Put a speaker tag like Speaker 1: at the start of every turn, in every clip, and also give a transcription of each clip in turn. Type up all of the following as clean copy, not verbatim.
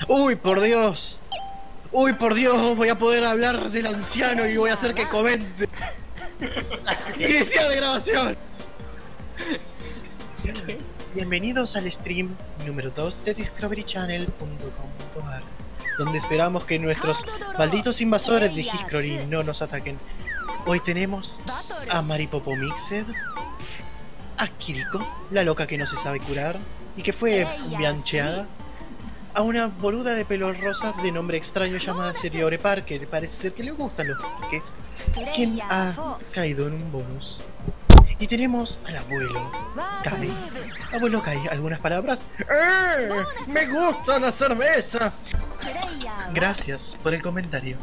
Speaker 1: Uy, por Dios. Uy, por Dios, voy a poder hablar del anciano y voy a hacer que comente. Inicio de grabación. Bienvenidos al stream número 2 de discoverychannel.com.ar, donde esperamos que nuestros malditos invasores de History no nos ataquen. Hoy tenemos a Maripopo Mixed, a Kiriko, la loca que no se sabe curar y que fue biancheada, a una boluda de pelo rosa de nombre extraño llamada Seriore Parker, parece ser que le gustan los parques, quien ha caído en un bonus. Y tenemos al abuelo Kai. Abuelo Kai, ¿algunas palabras? ¡Me gusta la cerveza! Gracias por el comentario.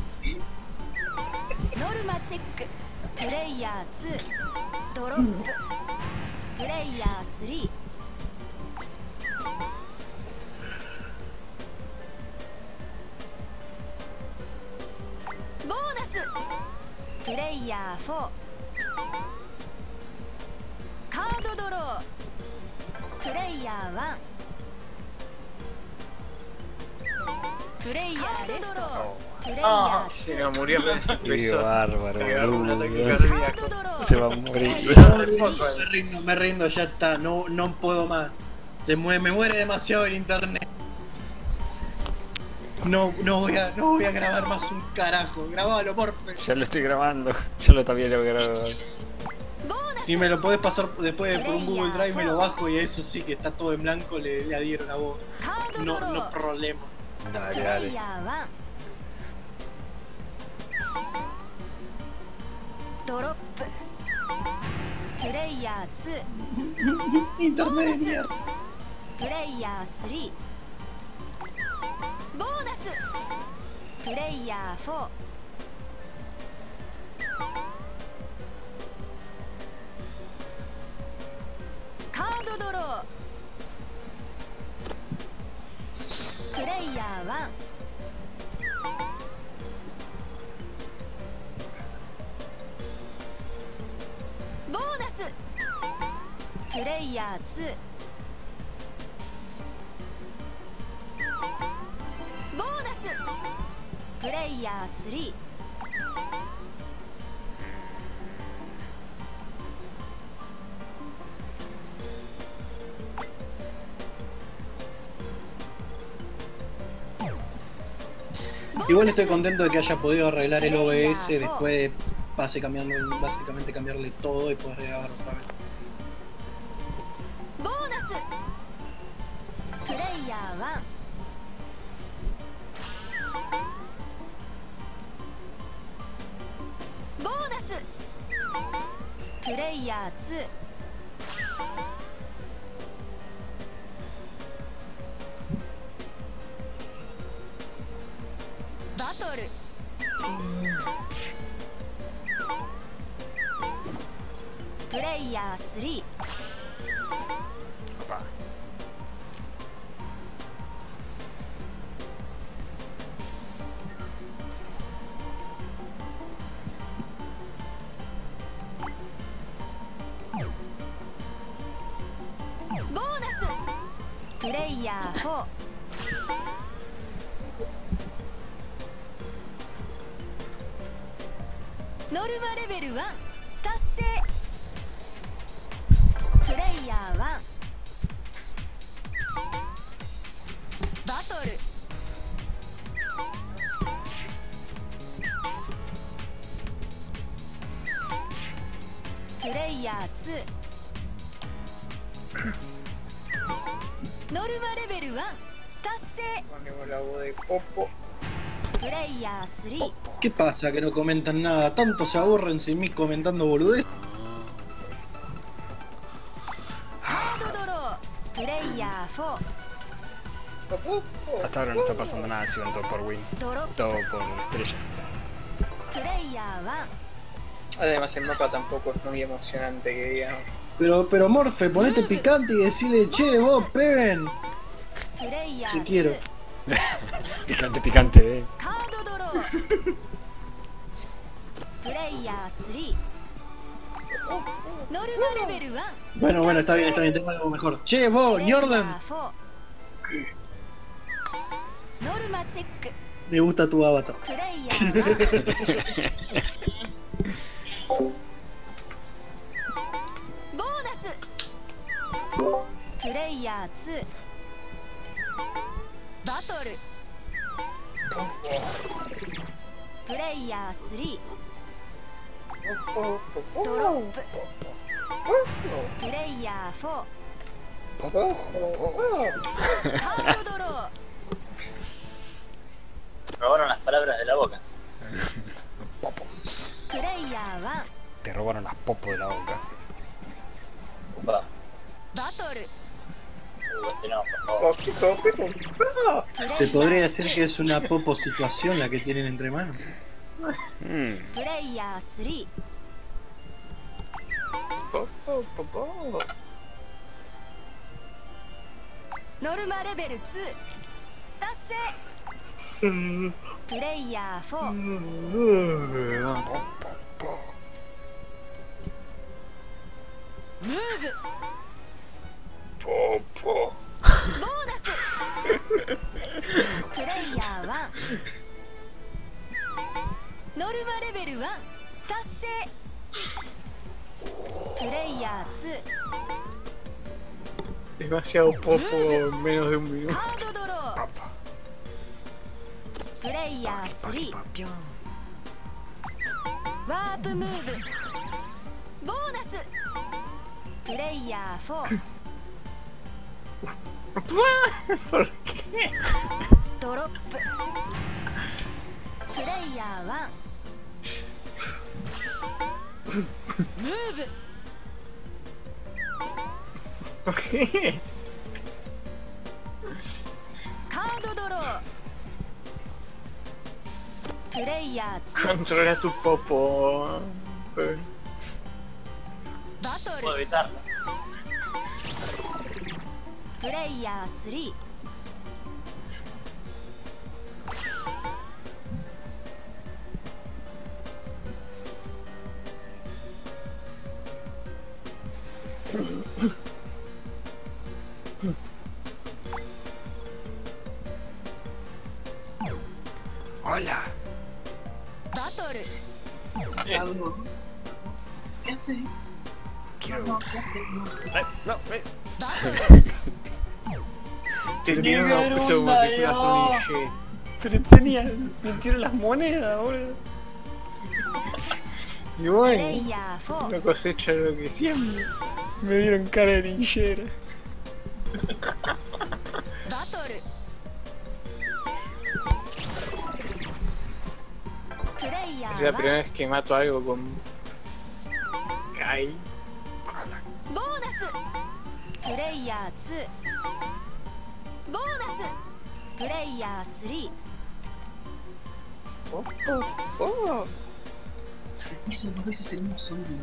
Speaker 2: Ah, se me murió el
Speaker 3: Qué bárbaro, boludo.
Speaker 2: cardíaco.
Speaker 3: Se va a morir.
Speaker 4: Me rindo, ya está, no puedo más. Me muere demasiado el internet. No voy a grabar más un carajo. Grabalo, Morfe.
Speaker 3: Ya lo estoy grabando. Ya lo también lo grabado.
Speaker 4: Si me lo podés pasar después por un Google Drive, me lo bajo y eso sí que está todo en blanco, le adhiero la voz. No problema.
Speaker 3: Dale.
Speaker 4: Internet de mierda. Igual estoy contento de que haya podido arreglar el OBS después de básicamente cambiarle todo y poder grabar otra vez.
Speaker 3: Opa.
Speaker 2: Ponemos la voz de Popo.
Speaker 4: ¿Qué pasa que no comentan nada? ¿Tanto se aburren sin mí comentando boludez?
Speaker 3: Hasta ahora no está pasando nada, si van todo por win. Todo por estrella.
Speaker 2: Además el mapa tampoco es muy emocionante que digamos.
Speaker 4: Pero Morfe, ponete picante y decirle, che, vos, peguen. Te quiero.
Speaker 3: Picante,
Speaker 4: Bueno, está bien, tengo algo mejor. Che, vos, Jordan. Me gusta tu avatar.
Speaker 5: プレイヤー2バトルプレイヤー3ドロッププレイヤー4カードドロー
Speaker 6: Robaron las palabras de la boca.
Speaker 5: プレイヤー1
Speaker 3: Te robaron las popos de la boca.
Speaker 6: Va.
Speaker 5: バトル
Speaker 6: Este no, por favor.
Speaker 4: ¿Se podría decir que es una popo situación la que tienen entre manos?
Speaker 5: プレイヤー3ノルマレベル2達成プレイヤー4ムーブボーナスプレイヤー1ノルマレベル1達成プレイヤー
Speaker 2: Demasiado poco en menos de un
Speaker 5: 2
Speaker 2: minuto.
Speaker 5: カードドロープレイヤー3ワープムーブボーナスプレイヤー4
Speaker 2: ¿Por qué?
Speaker 5: ドロッププレイヤー1ムーブ
Speaker 2: ¿Por qué?
Speaker 5: カードドロープレイヤー2
Speaker 2: Controla tu popo.
Speaker 5: バト
Speaker 6: Puedo
Speaker 5: ル
Speaker 6: evitarlo.
Speaker 5: プレイヤー3
Speaker 3: Hola.
Speaker 5: バトル
Speaker 4: ¿Qué haces?
Speaker 3: Quiero. No,
Speaker 5: バトル
Speaker 2: Tenía una opción como si fueras un IG.
Speaker 3: Pero tenía. Me tiro las monedas, boludo.
Speaker 2: Y
Speaker 5: プレ
Speaker 2: bueno,
Speaker 5: イヤー4
Speaker 2: no cosecha lo que siempre.
Speaker 3: Me dieron cara de linchera.
Speaker 5: バトルプレイヤ
Speaker 2: Es
Speaker 5: ー
Speaker 2: la
Speaker 5: 1
Speaker 2: primera vez que mato algo con Kai.
Speaker 5: ボーナスプレイヤー2ボーナスプレイヤー3
Speaker 2: Oh.
Speaker 4: Eso no veces ser un zombie.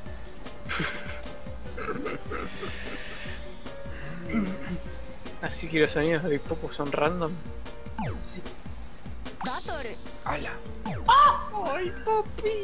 Speaker 2: Así que los sonidos de popo son random.
Speaker 4: Sí.
Speaker 5: バトル
Speaker 3: Hola.
Speaker 2: ¡Ay, papi!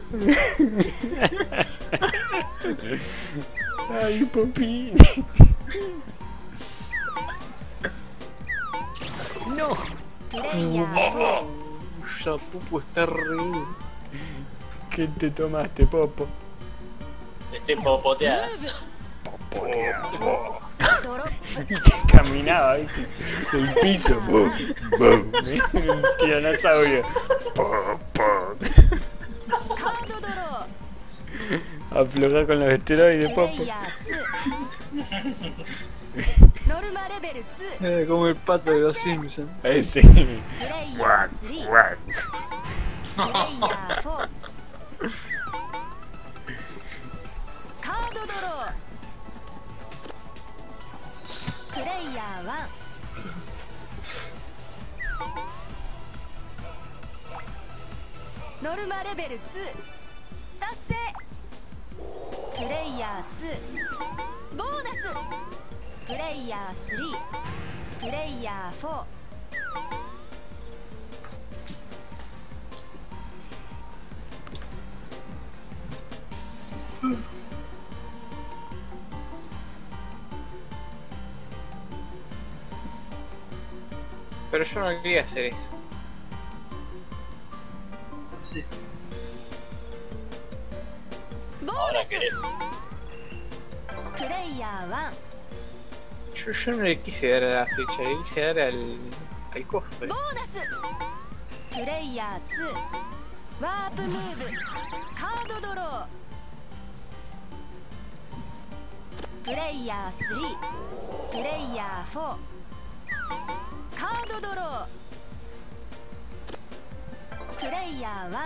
Speaker 3: Ay, papi. No.
Speaker 5: プレイヤー4
Speaker 2: Ya popo está re.
Speaker 3: ¿Qué te tomaste, Popo?
Speaker 6: Estoy popoteada.
Speaker 5: ドロップ
Speaker 3: Caminaba, ¿viste? Del piso. Bum, bum. Un tiranosaurio. Pum, pum.
Speaker 5: カードドロー
Speaker 3: Aflojar con los esteroides,
Speaker 5: プレ
Speaker 3: Popo.
Speaker 5: イヤー2ノルマレベル2
Speaker 2: Como el pato de los Simpsons.
Speaker 3: Ese.
Speaker 5: プレイヤー
Speaker 3: Guac,
Speaker 5: 3
Speaker 3: guac.
Speaker 5: プレイヤー4カードドロープレイヤー1ノルマレベル2達成プレイヤー2ボーナスプレイヤー3プレイヤー4
Speaker 2: Pero pero yo no quería hacer eso.
Speaker 4: Entonces,
Speaker 6: Ahora querés.
Speaker 2: Yo no le quise dar a la flecha, le quise dar al cofre.
Speaker 5: プレイヤー2ワープムーブカードドロープレイヤー3プレイヤー4カードドロープレイヤー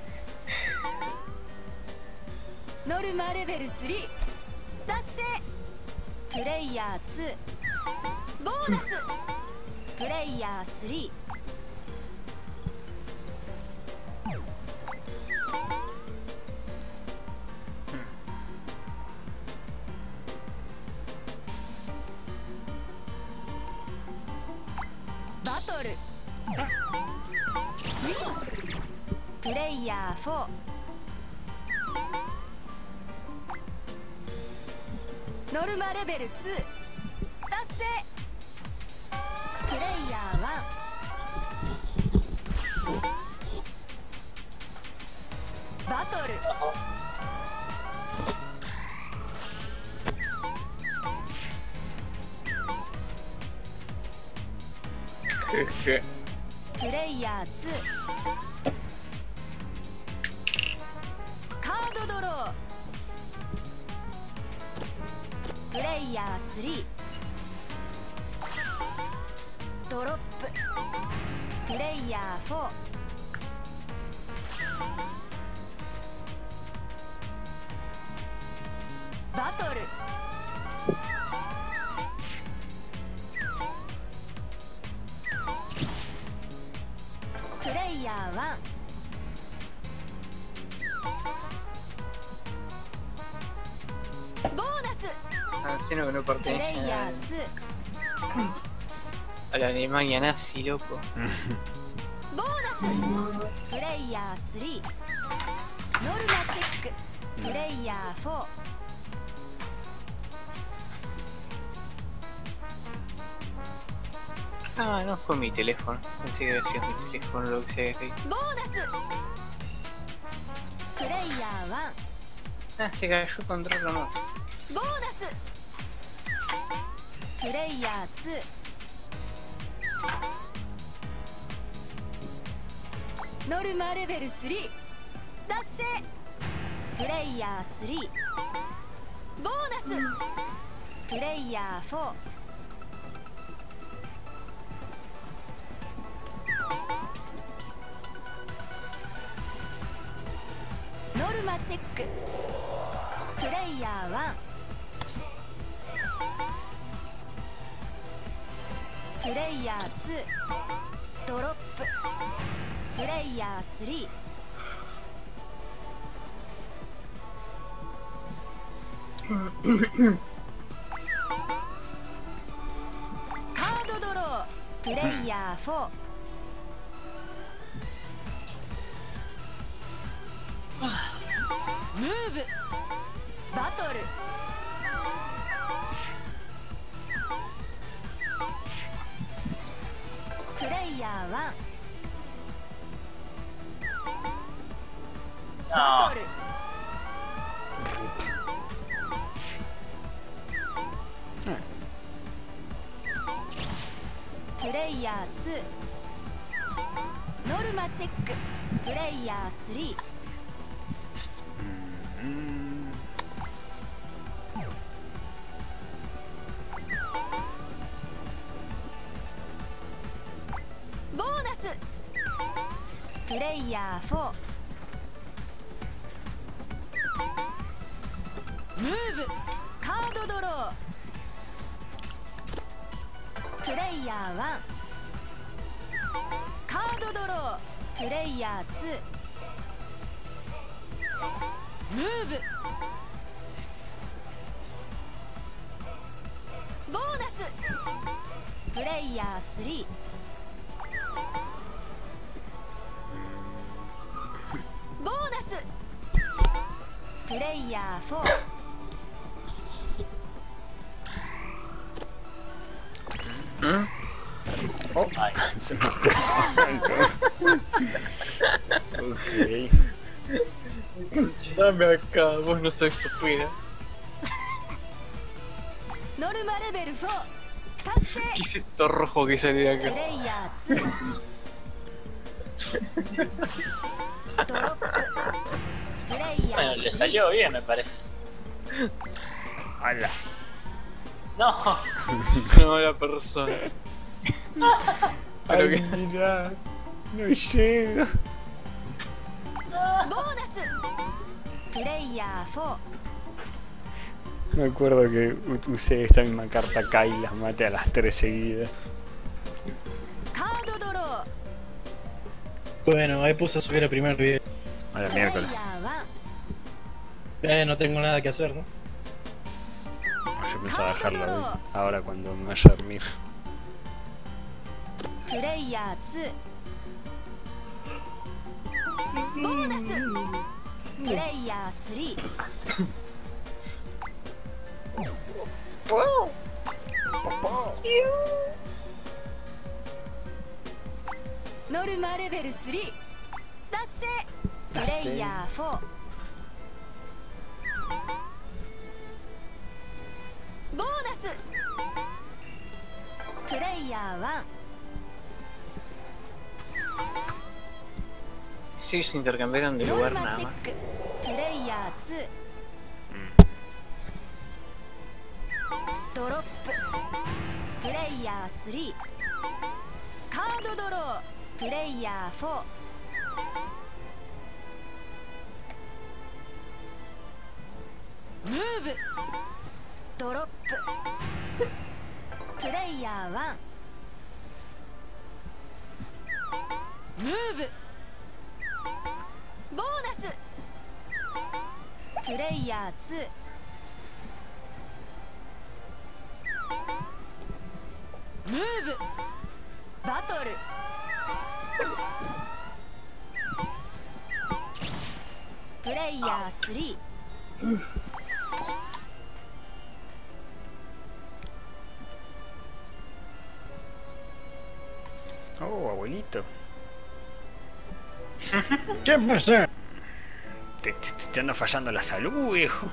Speaker 5: 1ノルマレベル3達成プレイヤー2ボーナスプレイヤー3バトルプレイヤー4ノルマレベル2達成プレイヤー1バトルプレイヤー2カードドロープレイヤー3ドロッププレイヤー4バトルプレイヤー1ボーナス
Speaker 2: Sino que no
Speaker 5: プレ
Speaker 2: pertenece
Speaker 5: イヤー
Speaker 2: a la Alemania nazi, loco.
Speaker 5: 2ボーナスプレイヤー3ノルマチェックプレイヤー4
Speaker 2: Ah, no fue mi teléfono. Pensé que había sido mi teléfono lo que sea que...
Speaker 5: ボーナスプレイヤー
Speaker 2: Ah, se cayó contra otro no.
Speaker 5: 1ボーナスプレイヤー2ノルマレベル3達成プレイヤー3ボーナスプレイヤー4ノルマチェックプレイヤー1プレイヤー2ドロッププレイヤー3カードドロープレイヤー4ムーブバトルプレイヤー1バトルプレイヤー2ノルマチェックプレイヤー3ボーナスプレイヤー4ムーブカードドロープレイヤー1カードドロープレイヤー2ムーブボーナスプレイヤー3ボーナスプレイヤー4
Speaker 2: お
Speaker 3: 感じ Se mató solo. Ok.
Speaker 2: Dame acá, vos no sois supera. ¿Qué es esto rojo que sale de acá?
Speaker 6: Bueno, le salió bien, me parece.
Speaker 3: ¡Hala!
Speaker 6: No.
Speaker 2: Es una mala persona.
Speaker 3: Ay, mirá, no llego. Me acuerdo que usé esta misma carta acá y las maté a las 3 seguidas.
Speaker 1: Bueno, ahí puse a subir el primer video.
Speaker 3: A la miércoles.
Speaker 1: No tengo nada que hacer, ¿no?
Speaker 3: Yo pensaba dejarlo ahí, ahora cuando me vaya a dormir.
Speaker 5: Norma level 3 達成プレイヤー4ボーナスプレイヤー1
Speaker 2: Sí, se intercambiaron de lugar
Speaker 5: ノルマ
Speaker 2: nada
Speaker 5: チェッ
Speaker 2: más.
Speaker 5: クプレイヤー2ドロッププレイヤー3カードドロープレイヤー4ムーブドロッププレイヤー1ムーブボーナスプレイヤー2ムーブバトルプレイヤー3
Speaker 3: Oh, abuelito.
Speaker 1: ¿Qué pasa?
Speaker 3: Te anda fallando la salud, viejo.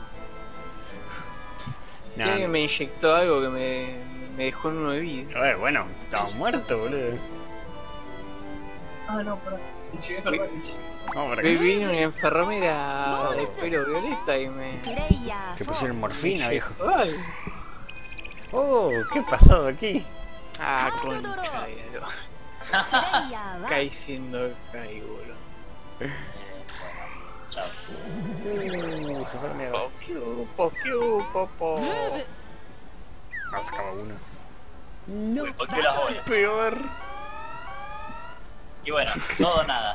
Speaker 3: Nah,
Speaker 2: Que me inyectó algo que me dejó en uno de vida.
Speaker 3: bueno, estaba muerto, boludo.
Speaker 4: Ah, no, pará.
Speaker 3: Vamos para acá.
Speaker 2: Vino una enfermera de pelo violeta y me...
Speaker 5: プレイヤー
Speaker 3: Te
Speaker 5: 4
Speaker 3: pusieron morfina, viejo.
Speaker 2: Ay.
Speaker 3: Oh, ¿qué ha pasado aquí?
Speaker 2: Ah, concha de lo...
Speaker 5: プレイヤー1
Speaker 2: Caí siendo caí, boludo.
Speaker 6: Chao.
Speaker 3: Se fue la mierda.
Speaker 2: Popo.
Speaker 5: ムーブ
Speaker 3: Ahora sacaba uno.
Speaker 6: Uy, ¿por qué las bolas?
Speaker 3: Peor.
Speaker 6: Y bueno, todo o nada.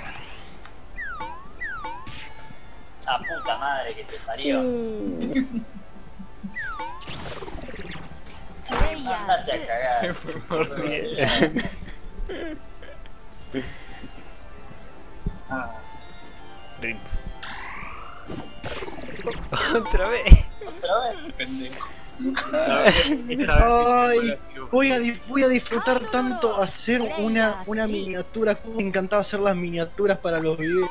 Speaker 6: Ah, puta madre que te parió.
Speaker 5: プレイヤー
Speaker 6: Andate a
Speaker 5: 2
Speaker 6: cagar.
Speaker 2: Fue horrible.
Speaker 3: Rip. Otra vez.
Speaker 6: ¿Otra vez?
Speaker 2: Pendejo.
Speaker 1: Ay, voy a disfrutar tanto hacer una miniatura. Como me encantaba hacer las miniaturas para los videos.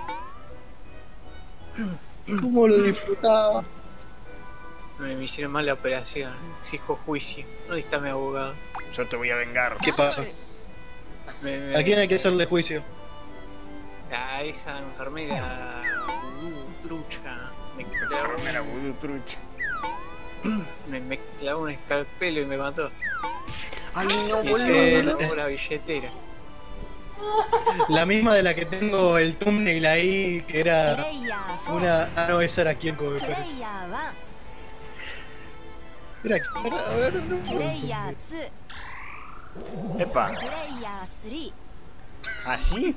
Speaker 1: Cómo lo disfrutaba.
Speaker 2: Me hicieron mal la operación. Exijo juicio. ¿Dónde está mi abogado?
Speaker 3: Yo te voy a vengar.
Speaker 1: ¿Qué pasa? ¿A quién hay que hacerle juicio?
Speaker 2: A esa enfermera trucha.
Speaker 3: Enfermera vudú trucha.
Speaker 2: Me clavó un escalpelo y me mató.
Speaker 3: Ay, no,
Speaker 2: Y
Speaker 3: boludo.
Speaker 2: se me robó la billetera.
Speaker 1: La misma de la que tengo el thumbnail ahí, que
Speaker 5: プ
Speaker 1: era
Speaker 5: レイヤー4
Speaker 1: una... Ah, no, esa era Kieko, me
Speaker 5: プレ
Speaker 1: parece.
Speaker 5: イヤー
Speaker 1: Era Kieko, a ver,
Speaker 5: 1プレイヤー2
Speaker 3: Epa.
Speaker 5: プレイヤー3
Speaker 3: ¿Así?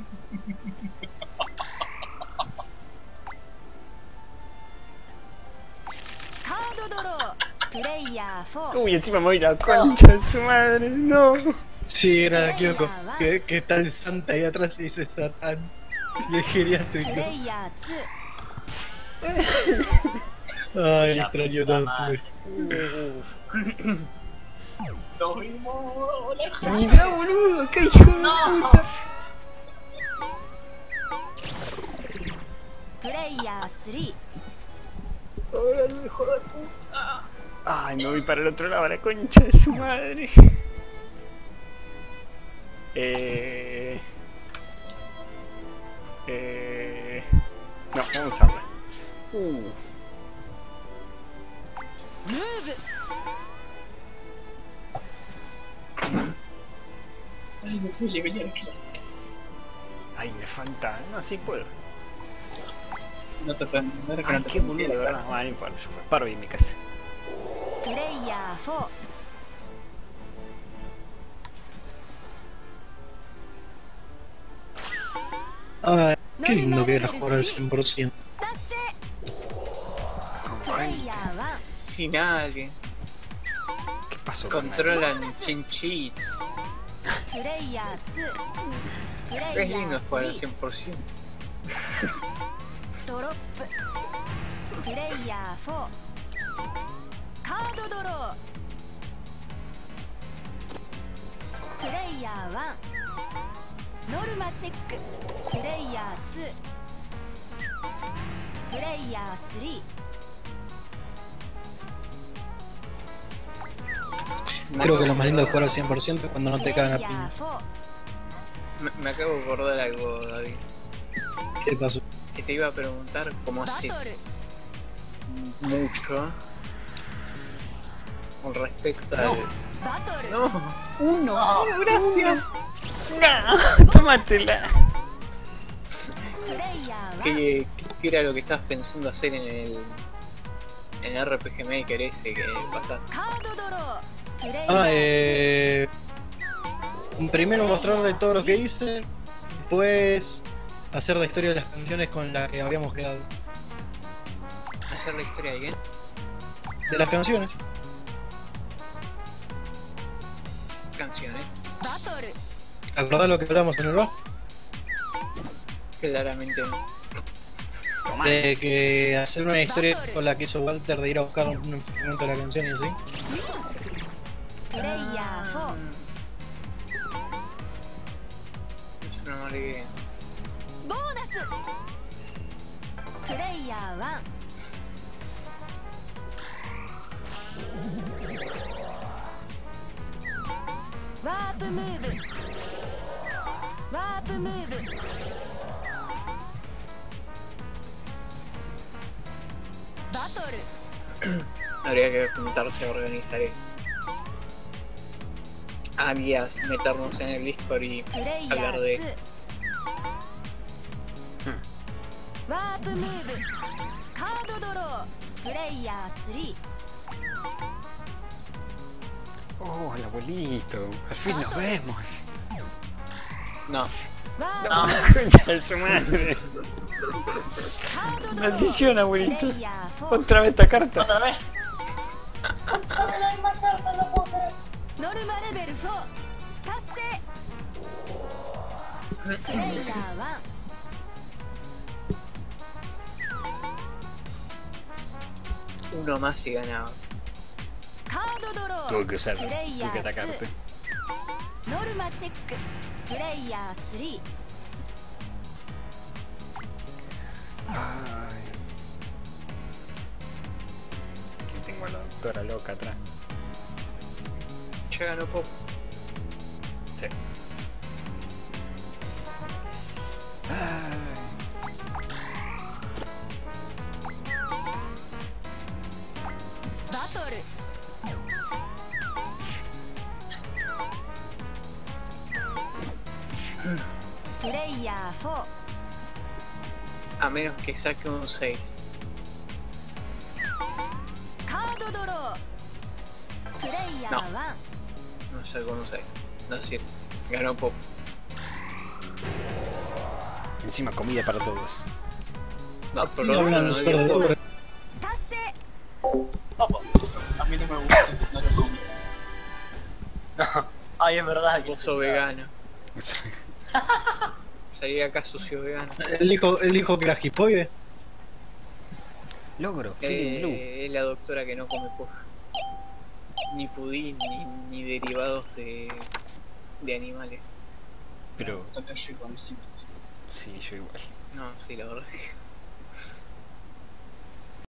Speaker 5: カードドロープレイヤー4
Speaker 3: Uy, encima me voy la concha de su madre. No.
Speaker 1: Sí, era Kieko, que está el Santa ahí atrás y dice Satán. Y es
Speaker 5: プ
Speaker 1: geriátrico.
Speaker 5: レイヤー
Speaker 1: Ay,
Speaker 6: La
Speaker 1: extraño
Speaker 6: puta
Speaker 1: tanto.
Speaker 6: madre. Nos vimos.
Speaker 3: Mirá, boludo, qué hijo de puta.
Speaker 5: プレイヤー3
Speaker 2: Ahora el hijo de puta.
Speaker 3: Ay, me voy para el otro lado, la concha de su madre. No, vamos a usarla.
Speaker 5: ムーブ
Speaker 6: Ay, me fui a pelear.
Speaker 3: Ay, me falta. No, sí puedo.
Speaker 6: No te pueden mandar que
Speaker 3: Ay,
Speaker 6: no te
Speaker 3: qué boludo, de verdad. Bueno, no importa, se fue. Paro bien mi casa.
Speaker 5: プレイヤー4
Speaker 1: Ay, qué lindo que era jugar al 100%.
Speaker 5: 達成プレイヤー1
Speaker 2: Sin alguien.
Speaker 3: ¿Qué pasó con él?
Speaker 2: Controlan sin cheats.
Speaker 5: プレイヤー2プレ
Speaker 2: Es
Speaker 5: イヤ
Speaker 2: lindo
Speaker 5: ー
Speaker 2: jugar al
Speaker 5: 3
Speaker 2: 100%.
Speaker 5: ドロッププレイヤー4カードドロープレイヤー1ノルマチェックプレイヤー2プレイヤー3
Speaker 1: Creo que lo más lindo de jugar al 100% es cuando no te
Speaker 5: プレイ
Speaker 1: cagan a
Speaker 5: ヤ
Speaker 1: piña.
Speaker 5: ー4
Speaker 2: Me acabo de acordar algo, David.
Speaker 1: ¿Qué pasó?
Speaker 2: Que te iba a preguntar cómo
Speaker 5: バ
Speaker 2: hace
Speaker 5: トル
Speaker 2: mucho con respecto al...
Speaker 5: バトル
Speaker 2: No,
Speaker 3: Uno.
Speaker 2: gracias.
Speaker 3: No, tómatela.
Speaker 5: プレイヤー1
Speaker 2: ¿Qué era lo que estabas pensando hacer en el RPG Maker ese que pasaste?
Speaker 5: カードドロープレイヤ
Speaker 1: Ah,
Speaker 5: ー
Speaker 1: primero mostrarle todo lo que hice, después hacer la historia de las canciones con la que habíamos quedado.
Speaker 2: ¿Hacer la historia de qué?
Speaker 1: De las canciones.
Speaker 2: Canciones.
Speaker 5: バトル
Speaker 1: ¿Acordás lo que hablamos en el bar?
Speaker 2: Claramente no.
Speaker 1: De que hacer una historia con la que hizo Walter de ir a buscar un instrumento de la canción y así.
Speaker 5: プレイヤー4
Speaker 2: Es una mala idea.
Speaker 5: ボーナスプレイヤー1ワープムーブワープムーブバトル
Speaker 2: Habría que juntarse a organizar eso. Alias, meternos en el Discord y
Speaker 5: プレイヤ
Speaker 2: hablar
Speaker 5: ー
Speaker 2: de
Speaker 5: 2ワープムーブカードドロープレイヤー3
Speaker 3: Oh, el abuelito. Al fin nos vemos.
Speaker 2: No,
Speaker 5: ワー
Speaker 3: No, concha de su madre.
Speaker 5: カードドロー
Speaker 3: Maldición,
Speaker 5: プ
Speaker 3: abuelito.
Speaker 5: レイヤー4
Speaker 3: Otra vez esta carta.
Speaker 6: Otra vez. No puedo creer.
Speaker 5: ノルマレベル4達成プレイヤー
Speaker 2: uno más y ganaba.
Speaker 5: 1カードドロー
Speaker 3: Tuve que usar,
Speaker 5: プレイヤ
Speaker 3: tuve que
Speaker 5: ー
Speaker 3: atacarte.
Speaker 5: 2ノルマチェックプレイヤー3
Speaker 3: Ay. Aquí tengo a la doctora loca atrás.
Speaker 2: Ya ganó poco.
Speaker 3: Sí. Ay.
Speaker 5: バトル プレイヤー4
Speaker 2: A menos que saque un 6.
Speaker 5: カードドロープレイヤー1
Speaker 2: No sacó un 6. No, 7. Ganó poco.
Speaker 3: Encima comida para todos.
Speaker 2: No, por
Speaker 1: No,
Speaker 2: lo menos
Speaker 1: no,
Speaker 2: no
Speaker 1: no,
Speaker 2: dio
Speaker 1: no,
Speaker 2: poco.
Speaker 1: no.
Speaker 5: 達成
Speaker 6: A mí no me gusta. No lo como. Ay, es verdad que
Speaker 2: Oso vegano. Salí acá sucio vegano.
Speaker 1: El hijo que era hipoide.
Speaker 3: Logro, Feeling Blue.
Speaker 2: Es la doctora que no come pollo. ni pudín ni derivados de animales.
Speaker 3: Pero...
Speaker 4: Hasta acá llego a mis 5.
Speaker 3: Sí, yo igual.
Speaker 2: No, sí, la verdad.